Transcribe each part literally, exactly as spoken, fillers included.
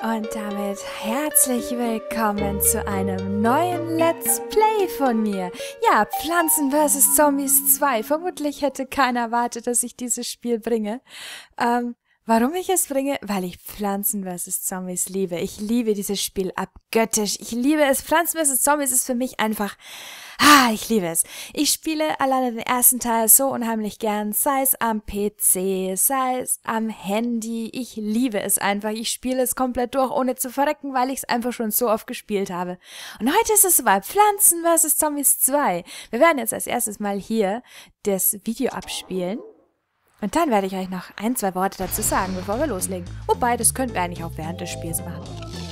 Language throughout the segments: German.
Und damit herzlich willkommen zu einem neuen Let's Play von mir. Ja, Pflanzen versus. Zombies zwei. Vermutlich hätte keiner erwartet, dass ich dieses Spiel bringe. Ähm, warum ich es bringe? Weil ich Pflanzen versus. Zombies liebe. Ich liebe dieses Spiel abgöttisch. Ich liebe es. Pflanzen versus. Zombies ist für mich einfach... Ah, ich liebe es. Ich spiele alleine den ersten Teil so unheimlich gern, sei es am P C, sei es am Handy. Ich liebe es einfach. Ich spiele es komplett durch, ohne zu verrecken, weil ich es einfach schon so oft gespielt habe. Und heute ist es soweit. Pflanzen versus. Zombies zwei. Wir werden jetzt als erstes mal hier das Video abspielen. Und dann werde ich euch noch ein, zwei Worte dazu sagen, bevor wir loslegen. Wobei, das könnten wir eigentlich auch während des Spiels machen.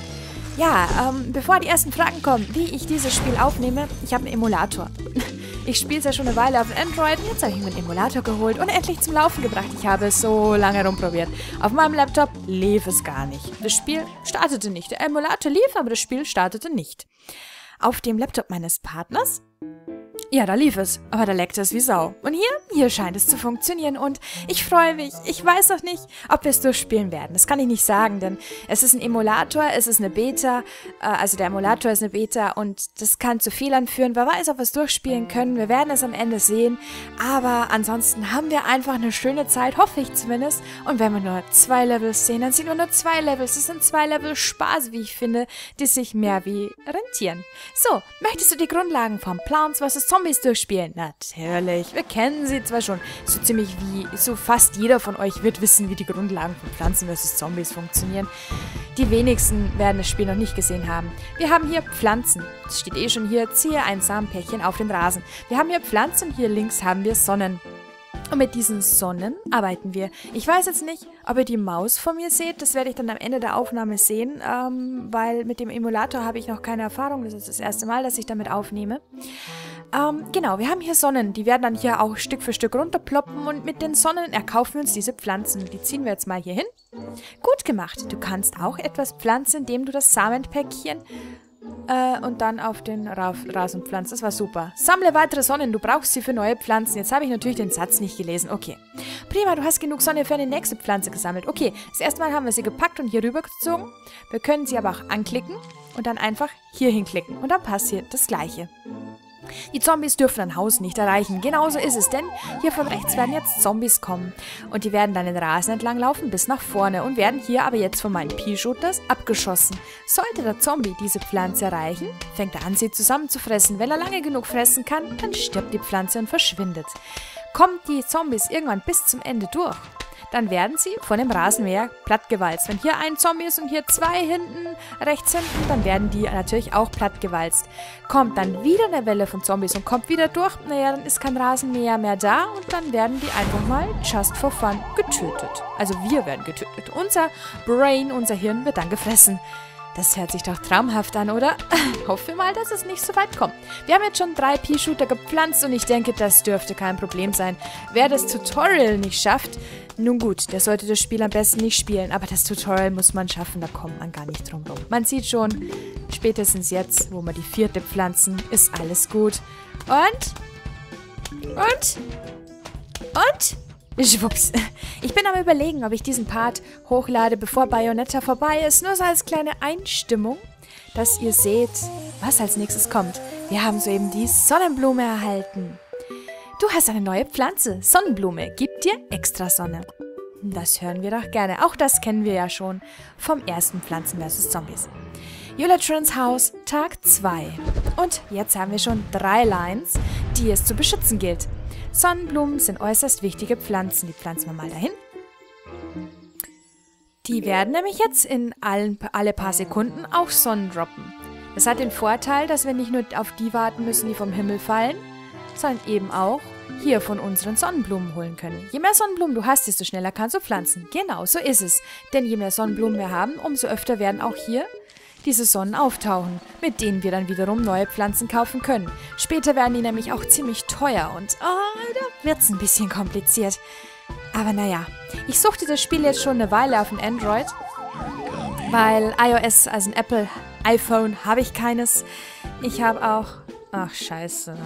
Ja, ähm, bevor die ersten Fragen kommen, wie ich dieses Spiel aufnehme, ich habe einen Emulator. Ich spiele es ja schon eine Weile auf Android und jetzt habe ich mir einen Emulator geholt und endlich zum Laufen gebracht. Ich habe es so lange rumprobiert. Auf meinem Laptop lief es gar nicht. Das Spiel startete nicht. Der Emulator lief, aber das Spiel startete nicht. Auf dem Laptop meines Partners... Ja, da lief es, aber da leckte es wie Sau. Und hier, hier scheint es zu funktionieren und ich freue mich. Ich weiß noch nicht, ob wir es durchspielen werden. Das kann ich nicht sagen, denn es ist ein Emulator, es ist eine Beta, äh, also der Emulator ist eine Beta und das kann zu Fehlern führen. Wer weiß, ob wir es durchspielen können. Wir werden es am Ende sehen, aber ansonsten haben wir einfach eine schöne Zeit, hoffe ich zumindest. Und wenn wir nur zwei Levels sehen, dann sind wir nur zwei Levels. Das sind zwei Level Spaß, wie ich finde, die sich mehr wie rentieren. So, möchtest du die Grundlagen von Plants versus. Zombies durchspielen? Natürlich. Wir kennen sie zwar schon. So ziemlich wie, so fast jeder von euch wird wissen, wie die Grundlagen von Pflanzen versus. Zombies funktionieren. Die wenigsten werden das Spiel noch nicht gesehen haben. Wir haben hier Pflanzen. Das steht eh schon hier. Ziehe ein Samenpärchen auf den Rasen. Wir haben hier Pflanzen. Hier links haben wir Sonnen. Und mit diesen Sonnen arbeiten wir. Ich weiß jetzt nicht, ob ihr die Maus vor mir seht. Das werde ich dann am Ende der Aufnahme sehen, ähm, weil mit dem Emulator habe ich noch keine Erfahrung. Das ist das erste Mal, dass ich damit aufnehme. Ähm, genau, wir haben hier Sonnen. Die werden dann hier auch Stück für Stück runterploppen und mit den Sonnen erkaufen wir uns diese Pflanzen. Die ziehen wir jetzt mal hier hin. Gut gemacht. Du kannst auch etwas pflanzen, indem du das Samenpäckchen Äh, und dann auf den Ra Rasen pflanzt. Das war super. Sammle weitere Sonnen. Du brauchst sie für neue Pflanzen. Jetzt habe ich natürlich den Satz nicht gelesen. Okay. Prima, du hast genug Sonne für eine nächste Pflanze gesammelt. Okay, das erste Mal haben wir sie gepackt und hier rüber gezogen. Wir können sie aber auch anklicken und dann einfach hier hinklicken. Und dann passiert das Gleiche. Die Zombies dürfen ein Haus nicht erreichen. Genauso ist es, denn hier von rechts werden jetzt Zombies kommen. Und die werden dann den Rasen entlang laufen bis nach vorne und werden hier aber jetzt von meinen Pea-Shooters abgeschossen. Sollte der Zombie diese Pflanze erreichen, fängt er an, sie zusammenzufressen. Wenn er lange genug fressen kann, dann stirbt die Pflanze und verschwindet. Kommen die Zombies irgendwann bis zum Ende durch, dann werden sie von dem Rasenmäher plattgewalzt. Wenn hier ein Zombie ist und hier zwei hinten, rechts hinten, dann werden die natürlich auch plattgewalzt. Kommt dann wieder eine Welle von Zombies und kommt wieder durch, naja, dann ist kein Rasenmäher mehr da und dann werden die einfach mal just for fun getötet. Also wir werden getötet. Unser Brain, unser Hirn wird dann gefressen. Das hört sich doch traumhaft an, oder? Hoffe mal, dass es nicht so weit kommt. Wir haben jetzt schon drei Pea-Shooter gepflanzt und ich denke, das dürfte kein Problem sein. Wer das Tutorial nicht schafft, nun gut, der sollte das Spiel am besten nicht spielen. Aber das Tutorial muss man schaffen, da kommt man gar nicht drum rum. Man sieht schon, spätestens jetzt, wo wir die vierte pflanzen, ist alles gut. Und? Und? Und? Schwupps. Ich bin am Überlegen, ob ich diesen Part hochlade, bevor Bayonetta vorbei ist. Nur so als kleine Einstimmung, dass ihr seht, was als nächstes kommt. Wir haben soeben die Sonnenblume erhalten. Du hast eine neue Pflanze. Sonnenblume gibt dir extra Sonne. Das hören wir doch gerne. Auch das kennen wir ja schon vom ersten Pflanzen versus. Zombies. Ulatrons Haus, Tag zwei. Und jetzt haben wir schon drei Lines, die es zu beschützen gilt. Sonnenblumen sind äußerst wichtige Pflanzen. Die pflanzen wir mal dahin. Die werden nämlich jetzt in allen, alle paar Sekunden auch Sonnen droppen. Das hat den Vorteil, dass wir nicht nur auf die warten müssen, die vom Himmel fallen, sondern eben auch hier von unseren Sonnenblumen holen können. Je mehr Sonnenblumen du hast, desto schneller kannst du pflanzen. Genau, so ist es. Denn je mehr Sonnenblumen wir haben, umso öfter werden auch hier diese Sonnen auftauchen, mit denen wir dann wiederum neue Pflanzen kaufen können. Später werden die nämlich auch ziemlich teuer und oh, da wird es ein bisschen kompliziert. Aber naja, ich suchte das Spiel jetzt schon eine Weile auf dem Android, weil iOS, also ein Apple iPhone, habe ich keines. Ich habe auch... Ach, scheiße.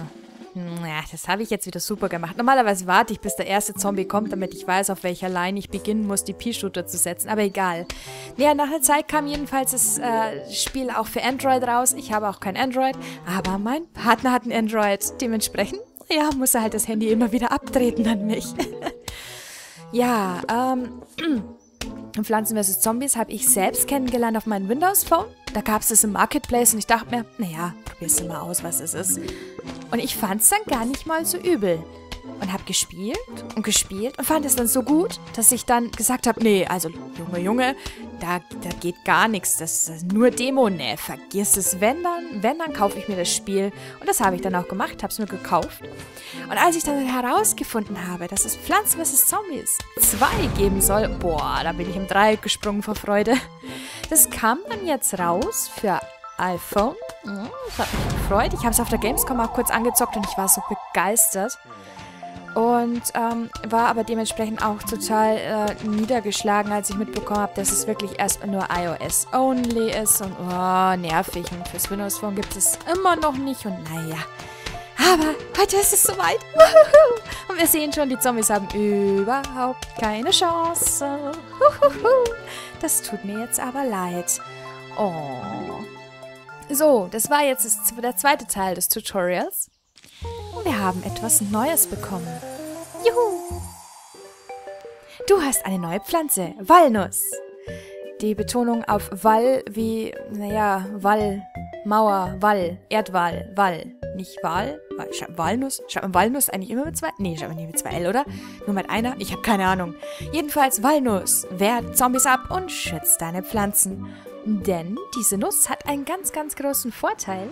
Ja, das habe ich jetzt wieder super gemacht. Normalerweise warte ich, bis der erste Zombie kommt, damit ich weiß, auf welcher Line ich beginnen muss, die Pea-Shooter zu setzen. Aber egal. Ja, nach einer Zeit kam jedenfalls das äh, Spiel auch für Android raus. Ich habe auch kein Android, aber mein Partner hat ein Android. Dementsprechend, ja, muss er halt das Handy immer wieder abtreten an mich. Ja, ähm... Pflanzen versus. Zombies habe ich selbst kennengelernt auf meinem Windows-Phone. Da gab es das im Marketplace und ich dachte mir, naja, probierst du mal aus, was es ist. Und ich fand es dann gar nicht mal so übel. Und habe gespielt und gespielt und fand es dann so gut, dass ich dann gesagt habe, nee, also Junge, Junge, da, da geht gar nichts, das ist nur Demo, nee, vergiss es, wenn dann, wenn dann kaufe ich mir das Spiel. Und das habe ich dann auch gemacht, habe es mir gekauft. Und als ich dann herausgefunden habe, dass es Pflanzen versus. Zombies zwei geben soll, boah, da bin ich im Dreieck gesprungen vor Freude. Das kam dann jetzt raus für iPhone. Das hat mich gefreut. Ich habe es auf der Gamescom auch kurz angezockt und ich war so begeistert. Und ähm, war aber dementsprechend auch total äh, niedergeschlagen, als ich mitbekommen habe, dass es wirklich erst nur iOS-only ist. Und oh, nervig. Und fürs Windows Phone gibt es immer noch nicht. Und naja. Aber heute ist es soweit. Und wir sehen schon, die Zombies haben überhaupt keine Chance. Das tut mir jetzt aber leid. Oh. So, das war jetzt das, der zweite Teil des Tutorials. Und wir haben etwas Neues bekommen. Juhu! Du hast eine neue Pflanze, Walnuss. Die Betonung auf Wall wie, naja, Wall, Mauer, Wall, Erdwall, Wall. Nicht Wal, Walnuss. Schreibt man Walnuss eigentlich immer mit zwei? Nee, schreibt man nicht mit zwei L, oder? Nur mit einer? Ich habe keine Ahnung. Jedenfalls Walnuss. Wehrt Zombies ab und schützt deine Pflanzen. Denn diese Nuss hat einen ganz, ganz großen Vorteil.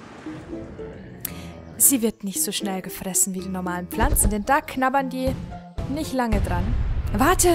Sie wird nicht so schnell gefressen wie die normalen Pflanzen, denn da knabbern die nicht lange dran. Warte!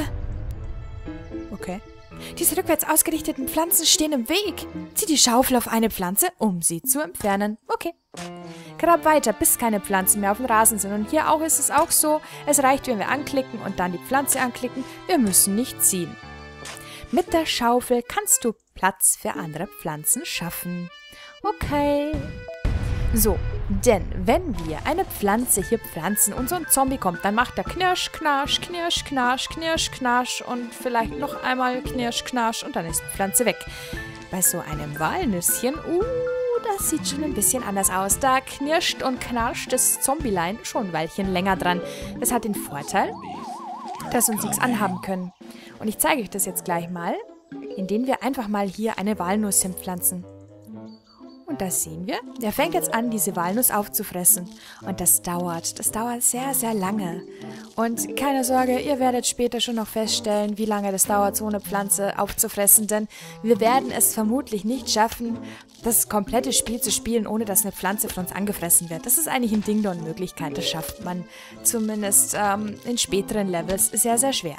Okay. Diese rückwärts ausgerichteten Pflanzen stehen im Weg. Zieh die Schaufel auf eine Pflanze, um sie zu entfernen. Okay. Grab weiter, bis keine Pflanzen mehr auf dem Rasen sind. Und hier auch ist es auch so, es reicht, wenn wir anklicken und dann die Pflanze anklicken. Wir müssen nicht ziehen. Mit der Schaufel kannst du Platz für andere Pflanzen schaffen. Okay. So, denn wenn wir eine Pflanze hier pflanzen und so ein Zombie kommt, dann macht er Knirsch, Knarsch, Knirsch, Knarsch, Knirsch, Knarsch und vielleicht noch einmal Knirsch, Knarsch und dann ist die Pflanze weg. Bei so einem Walnüsschen, uh, das sieht schon ein bisschen anders aus. Da knirscht und knarscht das Zombielein schon ein Weilchen länger dran. Das hat den Vorteil, dass wir uns nichts anhaben können. Und ich zeige euch das jetzt gleich mal, indem wir einfach mal hier eine Walnuss hinpflanzen. Und das sehen wir. Der fängt jetzt an, diese Walnuss aufzufressen. Und das dauert. Das dauert sehr, sehr lange. Und keine Sorge, ihr werdet später schon noch feststellen, wie lange das dauert, so eine Pflanze aufzufressen. Denn wir werden es vermutlich nicht schaffen, das komplette Spiel zu spielen, ohne dass eine Pflanze von uns angefressen wird. Das ist eigentlich ein Ding der Unmöglichkeit. Das schafft man zumindest ähm, in späteren Levels sehr, sehr schwer.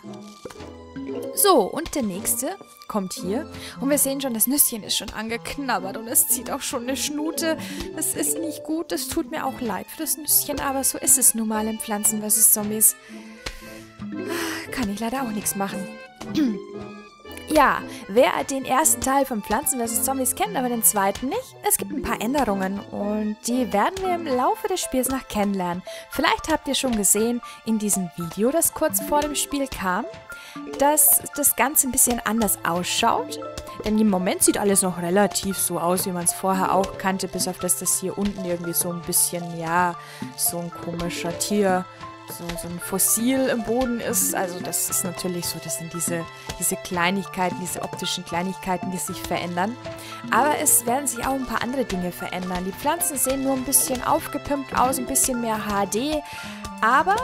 So, und der nächste kommt hier. Und wir sehen schon, das Nüsschen ist schon angeknabbert und es zieht auch schon eine Schnute. Das ist nicht gut, das tut mir auch leid für das Nüsschen, aber so ist es nun mal in Pflanzen versus. Zombies. Kann ich leider auch nichts machen. Ja, wer den ersten Teil von Pflanzen versus. Zombies kennt, aber den zweiten nicht, es gibt ein paar Änderungen und die werden wir im Laufe des Spiels noch kennenlernen. Vielleicht habt ihr schon gesehen in diesem Video, das kurz vor dem Spiel kam, dass das Ganze ein bisschen anders ausschaut. Denn im Moment sieht alles noch relativ so aus, wie man es vorher auch kannte, bis auf das, das hier unten irgendwie so ein bisschen, ja, so ein komischer Tier, so, so ein Fossil im Boden ist. Also das ist natürlich so, das sind diese, diese Kleinigkeiten, diese optischen Kleinigkeiten, die sich verändern. Aber es werden sich auch ein paar andere Dinge verändern. Die Pflanzen sehen nur ein bisschen aufgepimpt aus, ein bisschen mehr H D, aber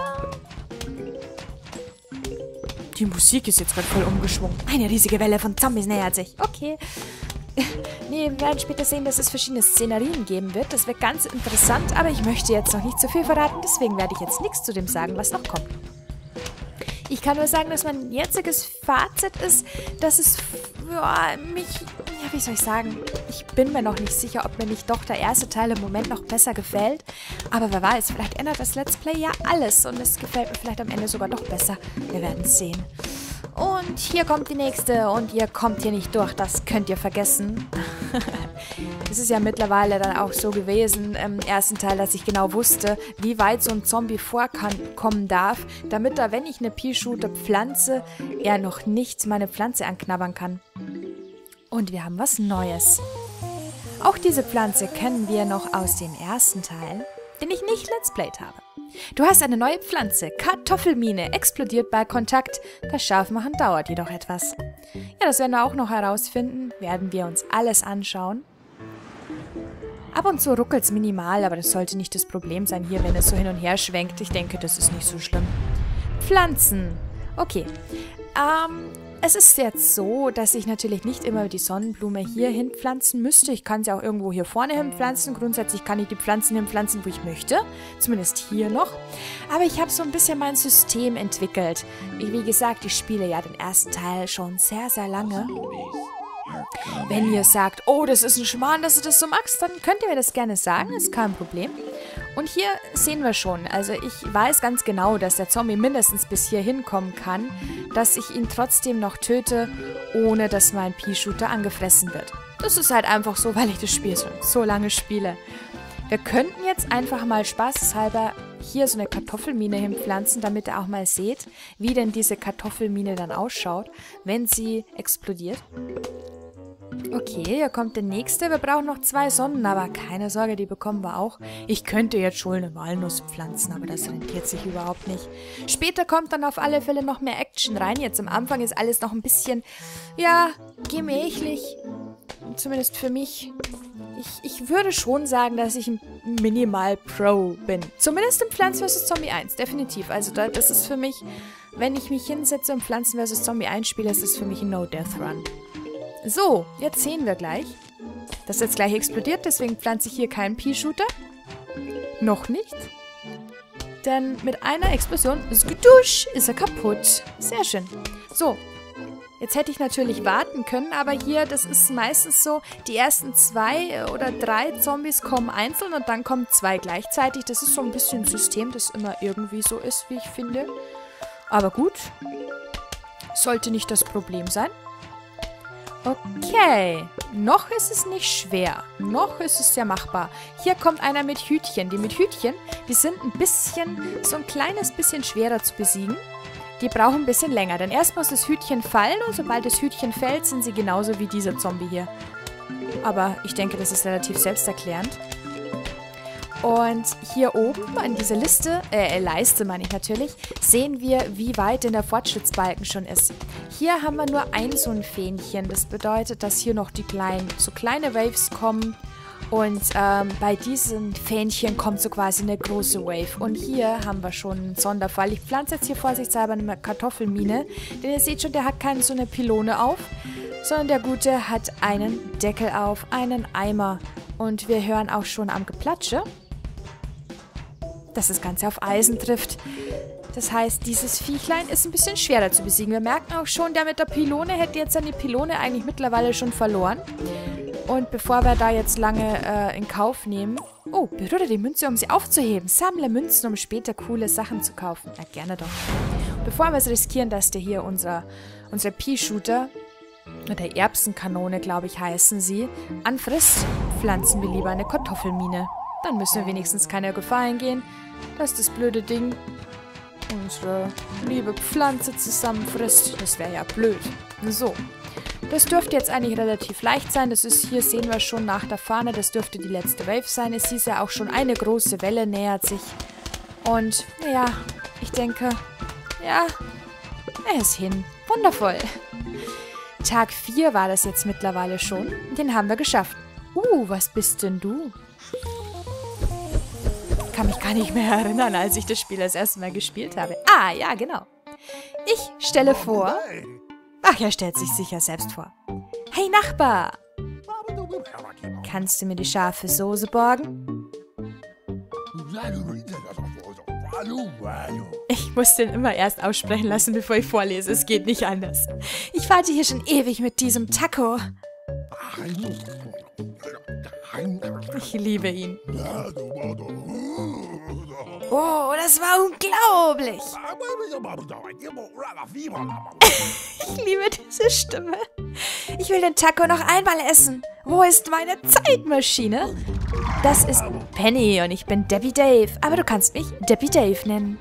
die Musik ist jetzt gerade voll umgeschwungen. Eine riesige Welle von Zombies nähert sich. Okay. Nee, wir werden später sehen, dass es verschiedene Szenerien geben wird. Das wird ganz interessant, aber ich möchte jetzt noch nicht zu viel verraten. Deswegen werde ich jetzt nichts zu dem sagen, was noch kommt. Ich kann nur sagen, dass mein jetziges Fazit ist, dass es ja, mich, ja, wie soll ich sagen, ich bin mir noch nicht sicher, ob mir nicht doch der erste Teil im Moment noch besser gefällt. Aber wer weiß, vielleicht ändert das Let's Play ja alles und es gefällt mir vielleicht am Ende sogar doch besser. Wir werden es sehen. Und hier kommt die nächste und ihr kommt hier nicht durch, das könnt ihr vergessen. Es ist ja mittlerweile dann auch so gewesen im ersten Teil, dass ich genau wusste, wie weit so ein Zombie vorkommen darf, damit er, wenn ich eine Pea-Shooter pflanze, er noch nicht meine Pflanze anknabbern kann. Und wir haben was Neues. Auch diese Pflanze kennen wir noch aus dem ersten Teil, den ich nicht Let's Played habe. Du hast eine neue Pflanze, Kartoffelmine, explodiert bei Kontakt. Das Scharfmachen dauert jedoch etwas. Ja, das werden wir auch noch herausfinden, werden wir uns alles anschauen. Ab und zu ruckelt es minimal, aber das sollte nicht das Problem sein hier, wenn es so hin und her schwenkt. Ich denke, das ist nicht so schlimm. Pflanzen. Okay. Ähm, es ist jetzt so, dass ich natürlich nicht immer die Sonnenblume hier hinpflanzen müsste. Ich kann sie auch irgendwo hier vorne hinpflanzen. Grundsätzlich kann ich die Pflanzen hinpflanzen, wo ich möchte. Zumindest hier noch. Aber ich habe so ein bisschen mein System entwickelt. Wie, wie gesagt, ich spiele ja den ersten Teil schon sehr, sehr lange. Wenn ihr sagt, oh, das ist ein Schmarrn, dass du das so magst, dann könnt ihr mir das gerne sagen, ist kein Problem. Und hier sehen wir schon, also ich weiß ganz genau, dass der Zombie mindestens bis hier hinkommen kann, dass ich ihn trotzdem noch töte, ohne dass mein Pea-Shooter angefressen wird. Das ist halt einfach so, weil ich das Spiel schon so lange spiele. Wir könnten jetzt einfach mal spaßeshalber hier so eine Kartoffelmine hinpflanzen, damit ihr auch mal seht, wie denn diese Kartoffelmine dann ausschaut, wenn sie explodiert. Okay, hier kommt der nächste. Wir brauchen noch zwei Sonnen, aber keine Sorge, die bekommen wir auch. Ich könnte jetzt schon eine Walnuss pflanzen, aber das rentiert sich überhaupt nicht. Später kommt dann auf alle Fälle noch mehr Action rein. Jetzt am Anfang ist alles noch ein bisschen, ja, gemächlich. Zumindest für mich. Ich, ich würde schon sagen, dass ich ein Minimal-Pro bin. Zumindest im Plants versus. Zombie eins, definitiv. Also da, das ist für mich, wenn ich mich hinsetze und Pflanzen versus. Zombie eins spiele, ist es für mich ein No-Death-Run. So, jetzt sehen wir gleich. Das ist jetzt gleich explodiert, deswegen pflanze ich hier keinen Pea-Shooter. Noch nicht. Denn mit einer Explosion ist gedusch, ist er kaputt. Sehr schön. So, jetzt hätte ich natürlich warten können, aber hier, das ist meistens so, die ersten zwei oder drei Zombies kommen einzeln und dann kommen zwei gleichzeitig. Das ist so ein bisschen ein System, das immer irgendwie so ist, wie ich finde. Aber gut, sollte nicht das Problem sein. Okay, noch ist es nicht schwer. Noch ist es sehr machbar. Hier kommt einer mit Hütchen. Die mit Hütchen, die sind ein bisschen, so ein kleines bisschen schwerer zu besiegen. Die brauchen ein bisschen länger, denn erst muss das Hütchen fallen und sobald das Hütchen fällt, sind sie genauso wie dieser Zombie hier. Aber ich denke, das ist relativ selbsterklärend. Und hier oben in dieser Liste, äh, Leiste meine ich natürlich, sehen wir, wie weit denn der Fortschrittsbalken schon ist. Hier haben wir nur ein so ein Fähnchen. Das bedeutet, dass hier noch die kleinen, so kleine Waves kommen. Und ähm, bei diesen Fähnchen kommt so quasi eine große Wave. Und hier haben wir schon einen Sonderfall. Ich pflanze jetzt hier vorsichtshalber eine Kartoffelmine. Denn ihr seht schon, der hat keine so eine Pylone auf, sondern der Gute hat einen Deckel auf, einen Eimer. Und wir hören auch schon am Geplatsche, dass das Ganze auf Eisen trifft. Das heißt, dieses Viechlein ist ein bisschen schwerer zu besiegen. Wir merken auch schon, der mit der Pylone hätte jetzt seine Pylone eigentlich mittlerweile schon verloren. Und bevor wir da jetzt lange äh, in Kauf nehmen... Oh, berühre die Münze, um sie aufzuheben. Sammle Münzen, um später coole Sachen zu kaufen. Ja, gerne doch. Bevor wir es riskieren, dass der hier unser, unser Pea-Shooter, oder Erbsenkanone, glaube ich, heißen sie, anfrisst, pflanzen wir lieber eine Kartoffelmine. Dann müssen wir wenigstens keine Gefahr eingehen, dass das blöde Ding unsere liebe Pflanze zusammenfrisst. Das wäre ja blöd. So, das dürfte jetzt eigentlich relativ leicht sein. Das ist, hier sehen wir schon nach der Fahne, das dürfte die letzte Wave sein. Es hieß ja auch schon, eine große Welle nähert sich. Und, naja, ich denke, ja, er ist hin. Wundervoll. Tag vier war das jetzt mittlerweile schon. Den haben wir geschafft. Uh, was bist denn du? Ich kann mich gar nicht mehr erinnern, als ich das Spiel das erste Mal gespielt habe. Ah, ja, genau. Ich stelle vor... Ach, er stellt sich sicher selbst vor. Hey, Nachbar! Kannst du mir die scharfe Soße borgen? Ich muss den immer erst aussprechen lassen, bevor ich vorlese. Es geht nicht anders. Ich warte hier schon ewig mit diesem Taco. Ich liebe ihn. Oh, das war unglaublich. Ich liebe diese Stimme. Ich will den Taco noch einmal essen. Wo ist meine Zeitmaschine? Das ist Penny und ich bin Debbie Dave. Aber du kannst mich Debbie Dave nennen.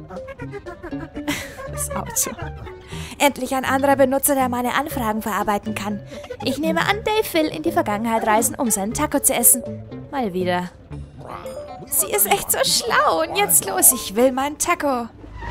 Das Auto. Endlich ein anderer Benutzer, der meine Anfragen verarbeiten kann. Ich nehme an, Dave will in die Vergangenheit reisen, um seinen Taco zu essen. Mal wieder. Sie ist echt so schlau. Und jetzt los, ich will meinen Taco.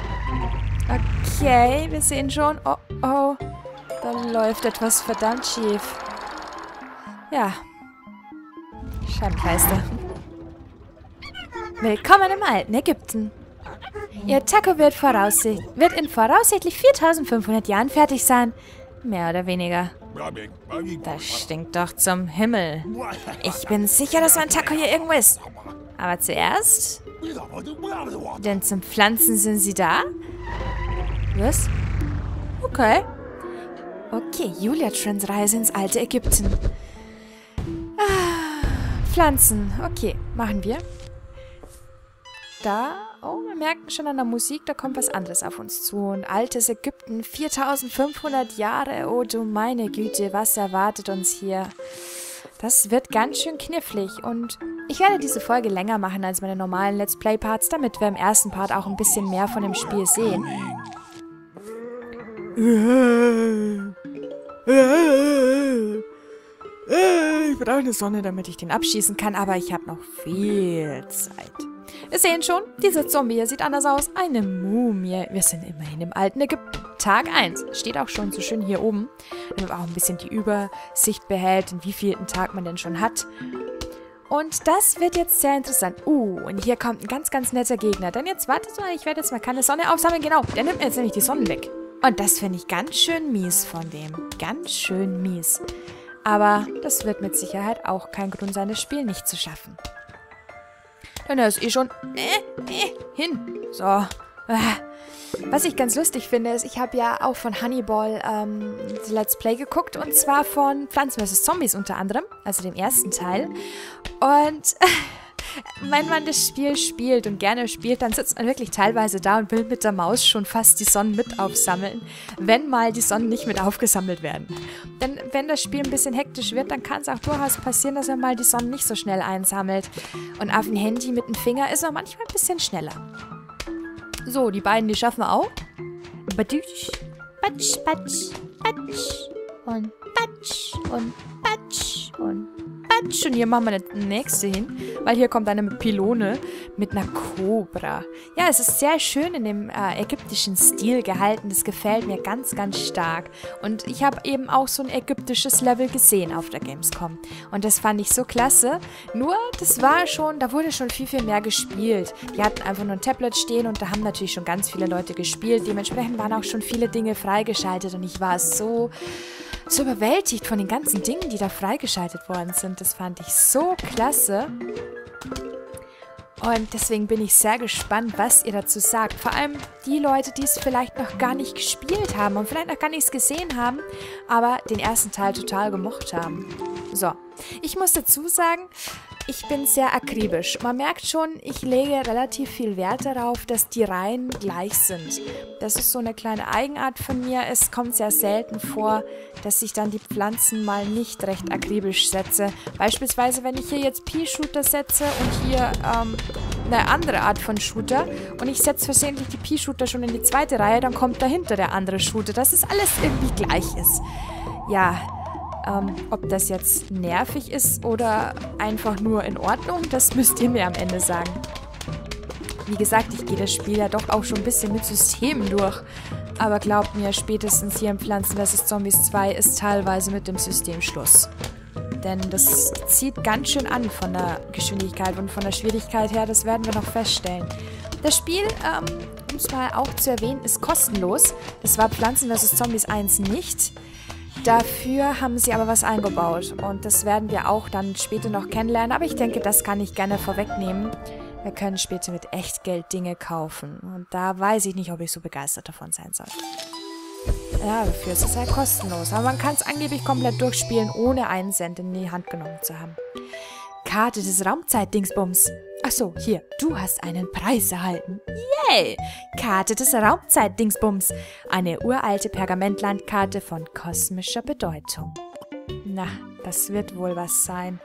Okay, wir sehen schon. Oh, oh. Da läuft etwas verdammt schief. Ja. Scheibenkleister. Willkommen im alten Ägypten. Ihr Taco wird, voraussicht wird in voraussichtlich viertausendfünfhundert Jahren fertig sein. Mehr oder weniger. Das stinkt doch zum Himmel. Ich bin sicher, dass mein Taco hier irgendwo ist. Aber zuerst... Denn zum Pflanzen sind sie da? Was? Okay. Okay, Julia-Trans Reise ins alte Ägypten. Ah, Pflanzen. Okay, machen wir. Da... Oh, wir merken schon an der Musik, da kommt was anderes auf uns zu. Und altes Ägypten, viertausendfünfhundert Jahre. Oh du meine Güte, was erwartet uns hier? Das wird ganz schön knifflig. Und ich werde diese Folge länger machen als meine normalen Let's Play Parts, damit wir im ersten Part auch ein bisschen mehr von dem Spiel sehen. Ich brauche eine Sonne, damit ich den abschießen kann, aber ich habe noch viel Zeit. Wir sehen schon, dieser Zombie hier sieht anders aus. Eine Mumie. Wir sind immerhin im alten Ägypten. Tag eins. Steht auch schon so schön hier oben. Damit man auch ein bisschen die Übersicht behält, in wie vielen Tag man denn schon hat. Und das wird jetzt sehr interessant. Uh, und hier kommt ein ganz, ganz netter Gegner. Denn jetzt wartet mal, ich werde jetzt mal keine Sonne aufsammeln. Genau, der nimmt mir jetzt nämlich die Sonne weg. Und das finde ich ganz schön mies von dem. Ganz schön mies. Aber das wird mit Sicherheit auch kein Grund sein, das Spiel nicht zu schaffen. Denn er ist eh schon äh, äh, hin. So. Was ich ganz lustig finde, ist, ich habe ja auch von Honeyball ähm, Let's Play geguckt. Und zwar von Pflanzen versus. Zombies unter anderem. Also dem ersten Teil. Und wenn man das Spiel spielt und gerne spielt, dann sitzt man wirklich teilweise da und will mit der Maus schon fast die Sonnen mit aufsammeln, wenn mal die Sonnen nicht mit aufgesammelt werden. Denn wenn das Spiel ein bisschen hektisch wird, dann kann es auch durchaus passieren, dass er mal die Sonnen nicht so schnell einsammelt. Und auf dem Handy mit dem Finger ist er manchmal ein bisschen schneller. So, die beiden, die schaffen wir auch. Batsch, batsch, batsch, batsch. Und batsch und batsch und batsch. Und hier machen wir eine nächste hin, weil hier kommt eine Pylone mit einer Kobra. Ja, es ist sehr schön in dem äh, ägyptischen Stil gehalten. Das gefällt mir ganz, ganz stark. Und ich habe eben auch so ein ägyptisches Level gesehen auf der Gamescom. Und das fand ich so klasse. Nur, das war schon, da wurde schon viel, viel mehr gespielt. Die hatten einfach nur ein Tablet stehen und da haben natürlich schon ganz viele Leute gespielt. Dementsprechend waren auch schon viele Dinge freigeschaltet und ich war so... so überwältigt von den ganzen Dingen, die da freigeschaltet worden sind. Das fand ich so klasse. Und deswegen bin ich sehr gespannt, was ihr dazu sagt. Vor allem die Leute, die es vielleicht noch gar nicht gespielt haben und vielleicht noch gar nichts gesehen haben, aber den ersten Teil total gemocht haben. So, ich muss dazu sagen, ich bin sehr akribisch. Man merkt schon, ich lege relativ viel Wert darauf, dass die Reihen gleich sind. Das ist so eine kleine Eigenart von mir. Es kommt sehr selten vor, dass ich dann die Pflanzen mal nicht recht akribisch setze. Beispielsweise, wenn ich hier jetzt Pea-Shooter setze und hier ähm, eine andere Art von Shooter und ich setze versehentlich die Pea-Shooter schon in die zweite Reihe, dann kommt dahinter der andere Shooter, dass es alles irgendwie gleich ist. Ja, Ähm, ob das jetzt nervig ist oder einfach nur in Ordnung, das müsst ihr mir am Ende sagen. Wie gesagt, ich gehe das Spiel ja doch auch schon ein bisschen mit Systemen durch. Aber glaubt mir, spätestens hier in Pflanzen versus. Zombies zwei ist teilweise mit dem System Schluss. Denn das zieht ganz schön an von der Geschwindigkeit und von der Schwierigkeit her, das werden wir noch feststellen. Das Spiel, ähm, um es mal auch zu erwähnen, ist kostenlos. Das war Pflanzen versus. Zombies eins nicht. Dafür haben sie aber was eingebaut und das werden wir auch dann später noch kennenlernen, aber ich denke, das kann ich gerne vorwegnehmen. Wir können später mit Echtgeld Dinge kaufen und da weiß ich nicht, ob ich so begeistert davon sein soll. Ja, dafür ist es halt kostenlos, aber man kann es angeblich komplett durchspielen, ohne einen Cent in die Hand genommen zu haben. Karte des Raumzeit-Dingsbums. Ach so, hier, du hast einen Preis erhalten. Yay! Karte des Raumzeit-Dingsbums. Eine uralte Pergamentlandkarte von kosmischer Bedeutung. Na, das wird wohl was sein.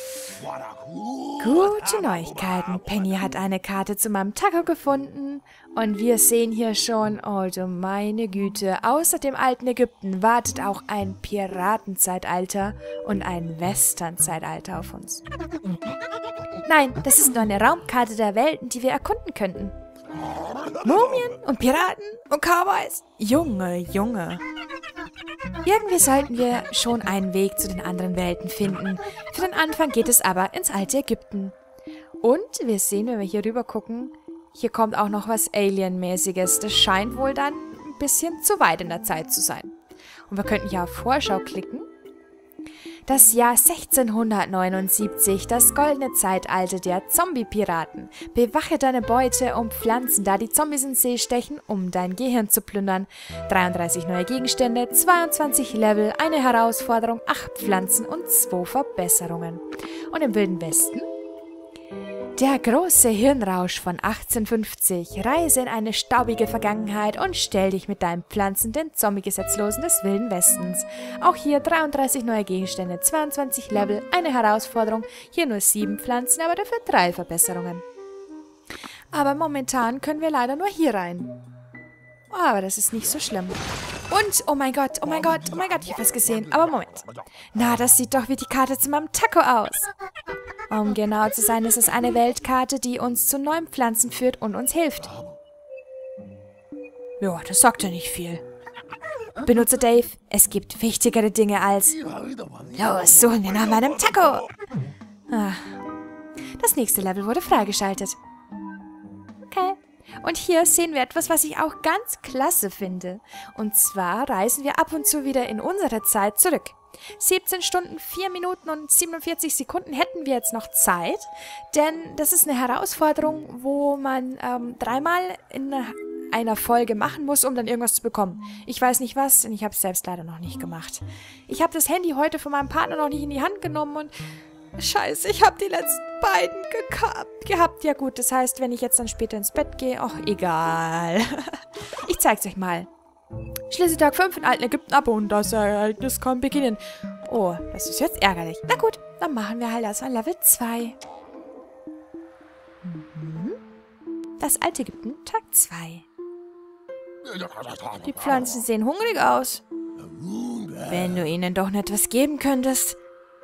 Gute Neuigkeiten. Penny hat eine Karte zu meinem Taco gefunden. Und wir sehen hier schon, oh du meine Güte, außer dem alten Ägypten wartet auch ein Piratenzeitalter und ein Westernzeitalter auf uns. Nein, das ist nur eine Raumkarte der Welten, die wir erkunden könnten. Mumien und Piraten und Cowboys. Junge, Junge. Irgendwie sollten wir schon einen Weg zu den anderen Welten finden. Für den Anfang geht es aber ins alte Ägypten. Und wir sehen, wenn wir hier rüber gucken, hier kommt auch noch was Alien-mäßiges. Das scheint wohl dann ein bisschen zu weit in der Zeit zu sein. Und wir könnten hier auf Vorschau klicken. Das Jahr sechzehnhundertneunundsiebzig, das goldene Zeitalter der Zombie-Piraten. Bewache deine Beute und Pflanzen, da die Zombies ins See stechen, um dein Gehirn zu plündern. dreiunddreißig neue Gegenstände, zweiundzwanzig Level, eine Herausforderung, acht Pflanzen und zwei Verbesserungen. Und im Wilden Westen? Der große Hirnrausch von achtzehnhundertfünfzig. Reise in eine staubige Vergangenheit und stell dich mit deinen Pflanzen den Zombie-Gesetzlosen des Wilden Westens. Auch hier dreiunddreißig neue Gegenstände, zweiundzwanzig Level, eine Herausforderung, hier nur sieben Pflanzen, aber dafür drei Verbesserungen. Aber momentan können wir leider nur hier rein. Oh, aber das ist nicht so schlimm. Und, oh mein Gott, oh mein Gott, oh mein Gott, ich habe was gesehen. Aber Moment. Na, das sieht doch wie die Karte zu meinem Taco aus. Um genau zu sein, ist es eine Weltkarte, die uns zu neuen Pflanzen führt und uns hilft. Ja, das sagt ja nicht viel. Benutzer Dave, es gibt wichtigere Dinge als... Los, suchen wir nach meinem Taco! Ah. Das nächste Level wurde freigeschaltet. Okay. Und hier sehen wir etwas, was ich auch ganz klasse finde. Und zwar reisen wir ab und zu wieder in unsere Zeit zurück. siebzehn Stunden, vier Minuten und siebenundvierzig Sekunden hätten wir jetzt noch Zeit, denn das ist eine Herausforderung, wo man ähm, dreimal in einer Folge machen muss, um dann irgendwas zu bekommen. Ich weiß nicht was, und ich habe es selbst leider noch nicht gemacht. Ich habe das Handy heute von meinem Partner noch nicht in die Hand genommen und scheiße, ich habe die letzten beiden gekapt, gehabt. Ja gut, das heißt, wenn ich jetzt dann später ins Bett gehe, ach, egal. Ich zeig's euch mal. Schließe Tag fünf in alten Ägypten ab und das Ereignis kann beginnen. Oh, das ist jetzt ärgerlich. Na gut, dann machen wir halt erstmal Level zwei. Mhm. Das alte Ägypten, Tag zwei. Die Pflanzen sehen hungrig aus. Wenn du ihnen doch nicht was geben könntest.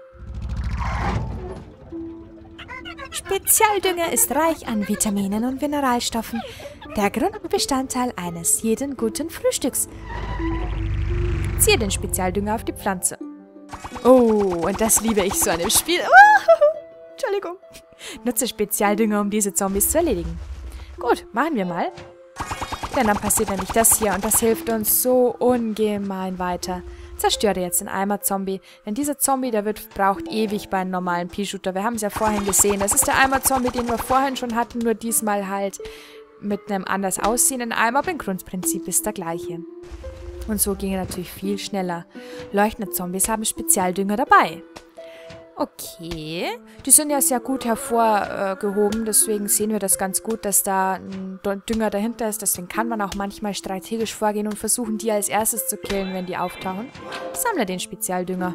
Spezialdünger ist reich an Vitaminen und Mineralstoffen. Der Grundbestandteil eines jeden guten Frühstücks. Ziehe den Spezialdünger auf die Pflanze. Oh, und das liebe ich so an dem Spiel. Oh, Entschuldigung. Nutze Spezialdünger, um diese Zombies zu erledigen. Gut, machen wir mal. Denn dann passiert nämlich das hier und das hilft uns so ungemein weiter. Zerstöre jetzt den Eimer-Zombie, denn dieser Zombie, der wird, braucht ewig bei einem normalen Pea-Shooter. Wir haben es ja vorhin gesehen. Das ist der Eimer-Zombie, den wir vorhin schon hatten, nur diesmal halt mit einem anders aussehenden Eimer, aber im Grundprinzip ist der gleiche. Und so ging er natürlich viel schneller. Leuchtende Zombies haben Spezialdünger dabei. Okay, die sind ja sehr gut hervorgehoben, deswegen sehen wir das ganz gut, dass da ein Dünger dahinter ist. Deswegen kann man auch manchmal strategisch vorgehen und versuchen, die als erstes zu killen, wenn die auftauchen. Sammle den Spezialdünger.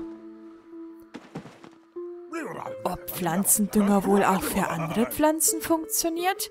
Ob Pflanzendünger wohl auch für andere Pflanzen funktioniert?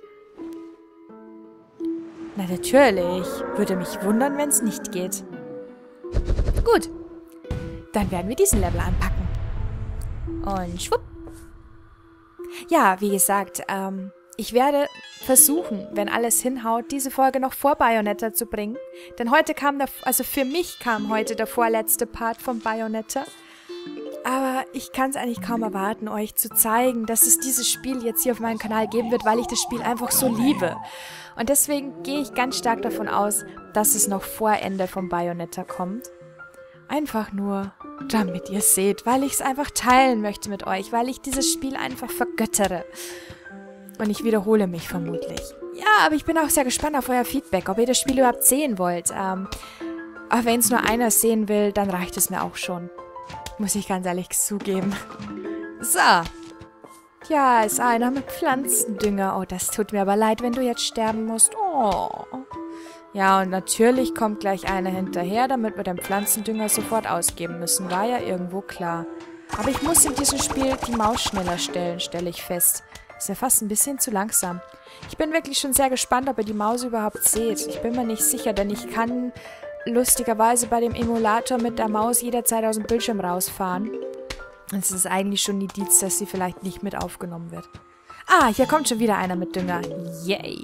Na natürlich, würde mich wundern, wenn es nicht geht. Gut, dann werden wir diesen Level anpacken. Und schwupp. Ja, wie gesagt, ähm, ich werde versuchen, wenn alles hinhaut, diese Folge noch vor Bayonetta zu bringen. Denn heute kam, der, also für mich kam heute der vorletzte Part von Bayonetta. Aber ich kann es eigentlich kaum erwarten, euch zu zeigen, dass es dieses Spiel jetzt hier auf meinem Kanal geben wird, weil ich das Spiel einfach so liebe. Und deswegen gehe ich ganz stark davon aus, dass es noch vor Ende von Bayonetta kommt. Einfach nur, damit ihr seht, weil ich es einfach teilen möchte mit euch, weil ich dieses Spiel einfach vergöttere. Und ich wiederhole mich vermutlich. Ja, aber ich bin auch sehr gespannt auf euer Feedback, ob ihr das Spiel überhaupt sehen wollt. Ähm, aber wenn es nur einer sehen will, dann reicht es mir auch schon. Muss ich ganz ehrlich zugeben. So. Ja, ist einer mit Pflanzendünger. Oh, das tut mir aber leid, wenn du jetzt sterben musst. Oh. Ja, und natürlich kommt gleich einer hinterher, damit wir den Pflanzendünger sofort ausgeben müssen. War ja irgendwo klar. Aber ich muss in diesem Spiel die Maus schneller stellen, stelle ich fest. Ist ja fast ein bisschen zu langsam. Ich bin wirklich schon sehr gespannt, ob ihr die Maus überhaupt seht. Ich bin mir nicht sicher, denn ich kann lustigerweise bei dem Emulator mit der Maus jederzeit aus dem Bildschirm rausfahren. Es ist eigentlich schon ein Indiz, dass sie vielleicht nicht mit aufgenommen wird. Ah, hier kommt schon wieder einer mit Dünger. Yay.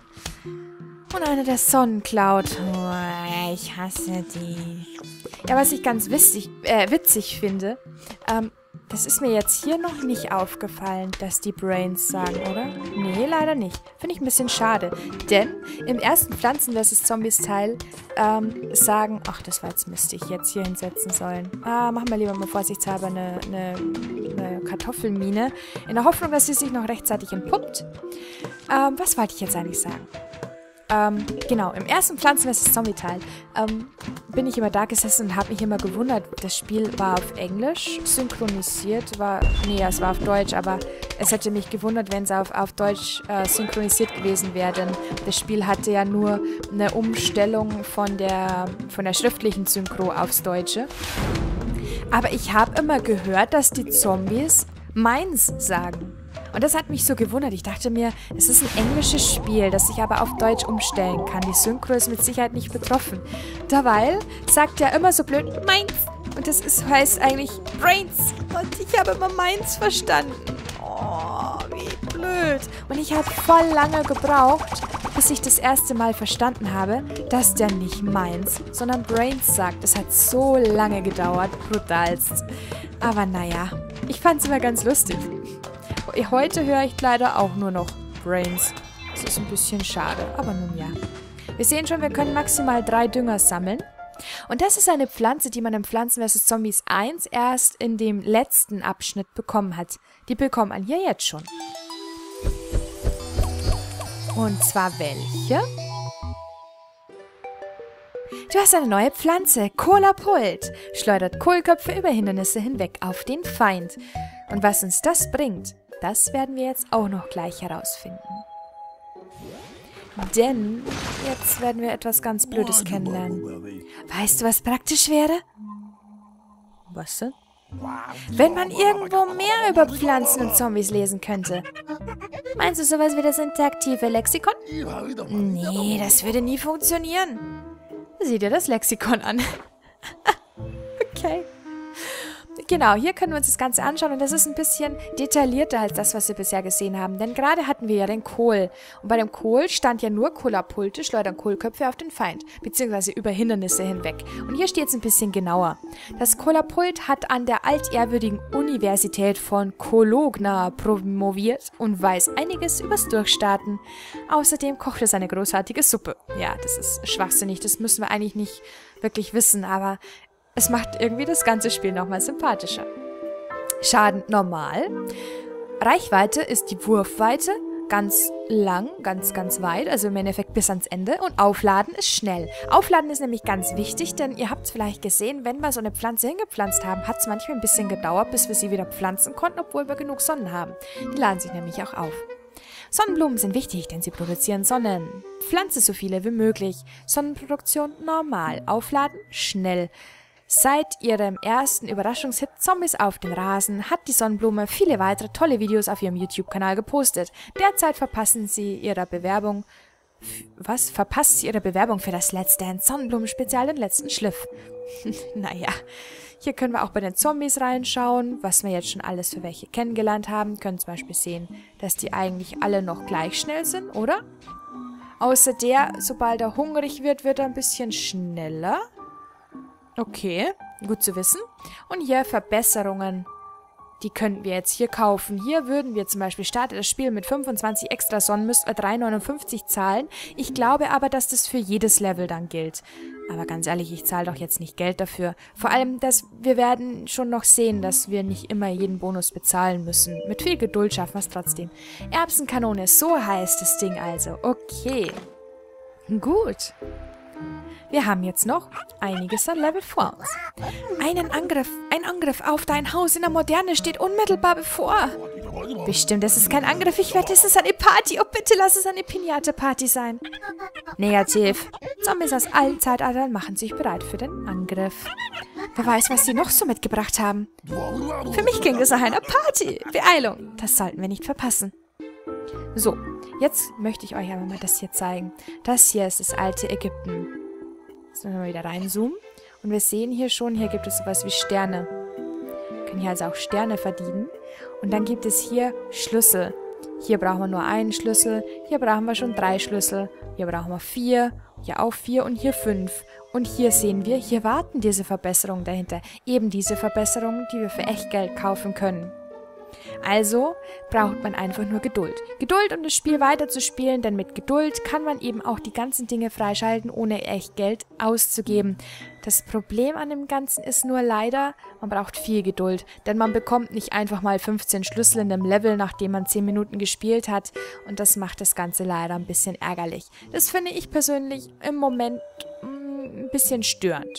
Und einer der Sonnencloud. Oh, ich hasse die. Ja, was ich ganz witzig, äh, witzig finde, ähm, das ist mir jetzt hier noch nicht aufgefallen, dass die Brains sagen, oder? Nee, leider nicht. Finde ich ein bisschen schade. Denn im ersten Pflanzen versus. Zombies Teil ähm, sagen... Ach, das war jetzt Mist, ich jetzt hier hinsetzen sollen. Ah, machen wir lieber mal vorsichtshalber eine, eine, eine Kartoffelmine. In der Hoffnung, dass sie sich noch rechtzeitig entpuppt. Ähm, was wollte ich jetzt eigentlich sagen? Ähm, genau, im ersten Pflanzen versus. Zombie-Teil ähm, bin ich immer da gesessen und habe mich immer gewundert. Das Spiel war auf Englisch synchronisiert, war, nee, es war auf Deutsch, aber es hätte mich gewundert, wenn es auf, auf Deutsch äh, synchronisiert gewesen wäre, denn das Spiel hatte ja nur eine Umstellung von der, von der schriftlichen Synchro aufs Deutsche. Aber ich habe immer gehört, dass die Zombies meins sagen. Und das hat mich so gewundert. Ich dachte mir, es ist ein englisches Spiel, das ich aber auf Deutsch umstellen kann. Die Synchro ist mit Sicherheit nicht betroffen. Derweil sagt er immer so blöd, meins. Und das ist, heißt eigentlich Brains. Und ich habe immer meins verstanden. Oh, wie blöd. Und ich habe voll lange gebraucht, bis ich das erste Mal verstanden habe, dass der nicht meins, sondern Brains sagt. Das hat so lange gedauert. Brutalst. Aber naja, ich fand es immer ganz lustig. Heute höre ich leider auch nur noch Brains. Das ist ein bisschen schade, aber nun ja. Wir sehen schon, wir können maximal drei Dünger sammeln. Und das ist eine Pflanze, die man im Pflanzen versus. Zombies eins erst in dem letzten Abschnitt bekommen hat. Die bekommt man hier jetzt schon. Und zwar welche? Du hast eine neue Pflanze, Kohlapult. Schleudert Kohlköpfe über Hindernisse hinweg auf den Feind. Und was uns das bringt, das werden wir jetzt auch noch gleich herausfinden. Denn jetzt werden wir etwas ganz Blödes kennenlernen. Weißt du, was praktisch wäre? Was denn? Wenn man irgendwo mehr über Pflanzen und Zombies lesen könnte. Meinst du sowas wie das interaktive Lexikon? Nee, das würde nie funktionieren. Sieh dir das Lexikon an. Okay. Genau, hier können wir uns das Ganze anschauen und das ist ein bisschen detaillierter als das, was wir bisher gesehen haben. Denn gerade hatten wir ja den Kohl. Und bei dem Kohl stand ja nur Kohlapulte, schleudern Kohlköpfe auf den Feind, beziehungsweise über Hindernisse hinweg. Und hier steht es ein bisschen genauer. Das Kohlapult hat an der altehrwürdigen Universität von Kologna promoviert und weiß einiges übers Durchstarten. Außerdem kocht es eine großartige Suppe. Ja, das ist schwachsinnig, das müssen wir eigentlich nicht wirklich wissen, aber... es macht irgendwie das ganze Spiel nochmal sympathischer. Schaden normal. Reichweite ist die Wurfweite. Ganz lang, ganz, ganz weit. Also im Endeffekt bis ans Ende. Und Aufladen ist schnell. Aufladen ist nämlich ganz wichtig, denn ihr habt es vielleicht gesehen, wenn wir so eine Pflanze hingepflanzt haben, hat es manchmal ein bisschen gedauert, bis wir sie wieder pflanzen konnten, obwohl wir genug Sonnen haben. Die laden sich nämlich auch auf. Sonnenblumen sind wichtig, denn sie produzieren Sonnen. Pflanze so viele wie möglich. Sonnenproduktion normal. Aufladen schnell. Seit ihrem ersten Überraschungshit Zombies auf den Rasen hat die Sonnenblume viele weitere tolle Videos auf ihrem YouTube-Kanal gepostet. Derzeit verpassen sie ihrer Bewerbung... Was? Verpasst sie ihre Bewerbung für das Let's Dance Sonnenblumen-Spezial den letzten Schliff. Naja, hier können wir auch bei den Zombies reinschauen, was wir jetzt schon alles für welche kennengelernt haben. Wir können zum Beispiel sehen, dass die eigentlich alle noch gleich schnell sind, oder? Außer der, sobald er hungrig wird, wird er ein bisschen schneller. Okay, gut zu wissen. Und hier Verbesserungen, die könnten wir jetzt hier kaufen. Hier würden wir zum Beispiel, startet das Spiel mit fünfundzwanzig extra Sonnen, müssten wir drei neunundfünfzig zahlen. Ich glaube aber, dass das für jedes Level dann gilt. Aber ganz ehrlich, ich zahle doch jetzt nicht Geld dafür. Vor allem, dass wir werden schon noch sehen, dass wir nicht immer jeden Bonus bezahlen müssen. Mit viel Geduld schaffen wir es trotzdem. Erbsenkanone, so heißt das Ding also. Okay. Gut. wir haben jetzt noch einiges an Level vor uns. Einen Angriff, ein Angriff auf dein Haus in der Moderne steht unmittelbar bevor. Bestimmt, es ist kein Angriff. Ich wette, es ist eine Party. Oh, bitte lass es eine Pinata-Party sein. Negativ. Zombies aus allen Zeitaltern machen sich bereit für den Angriff. Wer weiß, was sie noch so mitgebracht haben. Für mich klingt es nach einer Party. Beeilung. Das sollten wir nicht verpassen. So, jetzt möchte ich euch aber mal das hier zeigen. Das hier ist das alte Ägypten. Jetzt müssen wir mal wieder reinzoomen. Und wir sehen hier schon, hier gibt es sowas wie Sterne. Wir können hier also auch Sterne verdienen. Und dann gibt es hier Schlüssel. Hier brauchen wir nur einen Schlüssel. Hier brauchen wir schon drei Schlüssel. Hier brauchen wir vier. Hier auch vier und hier fünf. Und hier sehen wir, hier warten diese Verbesserungen dahinter. Eben diese Verbesserungen, die wir für Echtgeld kaufen können. Also braucht man einfach nur Geduld. Geduld, um das Spiel weiterzuspielen, denn mit Geduld kann man eben auch die ganzen Dinge freischalten, ohne echt Geld auszugeben. Das Problem an dem Ganzen ist nur leider, man braucht viel Geduld, denn man bekommt nicht einfach mal fünfzehn Schlüssel in einem Level, nachdem man zehn Minuten gespielt hat, und das macht das Ganze leider ein bisschen ärgerlich. Das finde ich persönlich im Moment mh, ein bisschen störend.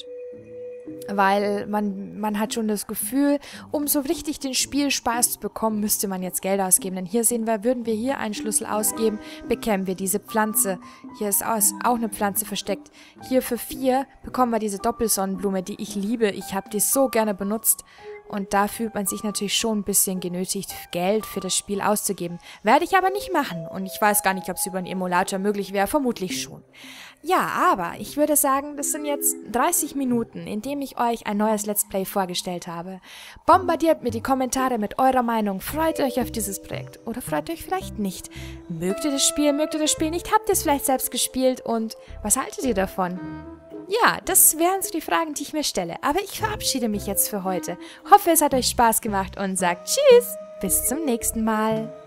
Weil man, man hat schon das Gefühl, um so richtig den Spielspaß zu bekommen, müsste man jetzt Geld ausgeben. Denn hier sehen wir, würden wir hier einen Schlüssel ausgeben, bekämen wir diese Pflanze. Hier ist auch eine Pflanze versteckt. Hier für vier bekommen wir diese Doppelsonnenblume, die ich liebe. Ich habe die so gerne benutzt. Und da fühlt man sich natürlich schon ein bisschen genötigt, Geld für das Spiel auszugeben. Werde ich aber nicht machen. Und ich weiß gar nicht, ob es über einen Emulator möglich wäre. Vermutlich schon. Ja, aber ich würde sagen, das sind jetzt dreißig Minuten, in denen ich euch ein neues Let's Play vorgestellt habe. Bombardiert mir die Kommentare mit eurer Meinung. Freut euch auf dieses Projekt. Oder freut euch vielleicht nicht. Mögt ihr das Spiel, mögt ihr das Spiel nicht? Habt ihr es vielleicht selbst gespielt? Und was haltet ihr davon? Ja, das wären so die Fragen, die ich mir stelle. Aber ich verabschiede mich jetzt für heute. Hoffe, es hat euch Spaß gemacht und sagt Tschüss. Bis zum nächsten Mal.